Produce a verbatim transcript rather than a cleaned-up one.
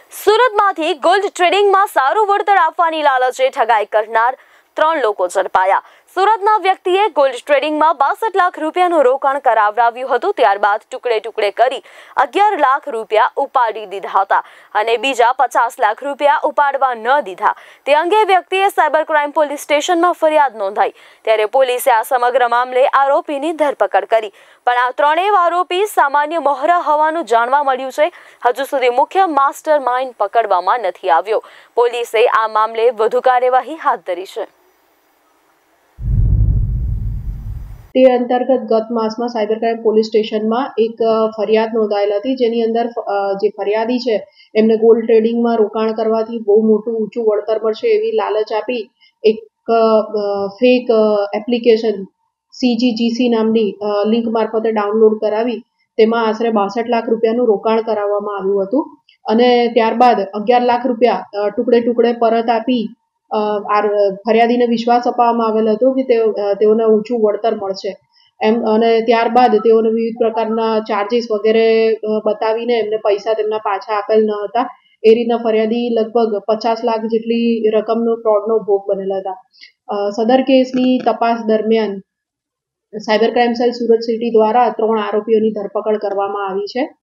સુરતમાંથી gold ટ્રેડિંગમાં સારું વળતર આપવાની લાલચે ઠગાઈ કરનાર ત્રણ લોકો ઝડપાયા। સુરતના વ્યક્તિએ ગોલ્ડ ટ્રેડિંગમાં બાસઠ લાખ રૂપિયાનું રોકાણ કરાવડાવ્યું હતું, ત્યારબાદ ટુકડે ટુકડે કરી અગિયાર લાખ રૂપિયા ઉપાડી દીધા હતા અને બીજા પચાસ લાખ રૂપિયા ઉપાડવા ન દીધા। તે અંગે વ્યક્તિએ સાયબર ક્રાઇમ પોલીસ સ્ટેશનમાં ફરિયાદ નોંધાઈ, ત્યારે પોલીસે આ સમગ્ર મામલે આરોપીની ધરપકડ કરી, પણ આ ત્રણેય આરોપી સામાન્ય મોહરા હોવાનું જાણવા મળ્યું છે। હજુ સુધી મુખ્ય માસ્ટર માઇન્ડ પકડવામાં નથી આવ્યો। પોલીસે આ મામલે વધુ કાર્યવાહી હાથ ધરી છે। તે અંતર્ગત ગત માસમાં સાયબર ક્રાઇમ પોલીસ સ્ટેશનમાં એક ફરિયાદ નોંધાયેલ હતી, જેની અંદર જે ફરિયાદી છે એમને ગોલ્ડ ટ્રેડિંગમાં રોકાણ કરવાથી બહુ મોટું ઊંચું વળતર મળશે એવી લાલચ આપી એક ફેક એપ્લિકેશન સીજીજીસી નામની લિંક મારફતે ડાઉનલોડ કરાવી તેમાં આશરે બાસઠ લાખ રૂપિયાનું રોકાણ કરાવવામાં આવ્યું હતું અને ત્યારબાદ અગિયાર લાખ રૂપિયા ટુકડે ટુકડે પરત આપી ફરિયાદીને વિશ્વાસ અપાવવામાં આવેલ હતો કે તેઓને ઊંચું વળતર મળશે એમ, અને ત્યારબાદ તેઓને વિવિધ પ્રકારના ચાર્જીસ વગેરે બતાવીને એમને પૈસા તેમના પાછા આપેલ ન હતા। એ રીતના ફરિયાદી લગભગ પચાસ લાખ જેટલી રકમનો ફ્રોડનો ભોગ બનેલા હતા। સદર કેસની તપાસ દરમિયાન cyber crime cell Surat city દ્વારા ત્રણ આરોપીઓની ધરપકડ કરવામાં આવી છે।